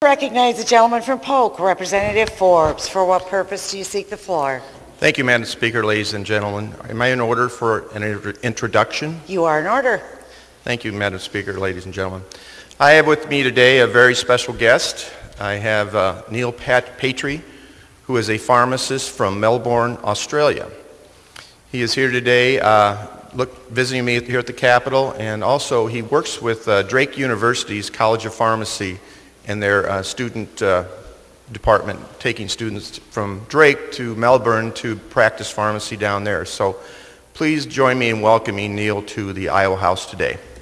Recognize the gentleman from Polk, Representative Forbes. For what purpose do you seek the floor? Thank you, Madam Speaker, ladies and gentlemen. Am I in order for an introduction? You are in order. Thank you, Madam Speaker, ladies and gentlemen. I have with me today a very special guest. I have Neil Patry, who is a pharmacist from Melbourne, Australia. He is here today visiting me here at the Capitol, and also he works with Drake University's College of Pharmacy and their student department, taking students from Drake to Melbourne to practice pharmacy down there. So please join me in welcoming Neil to the Iowa House today.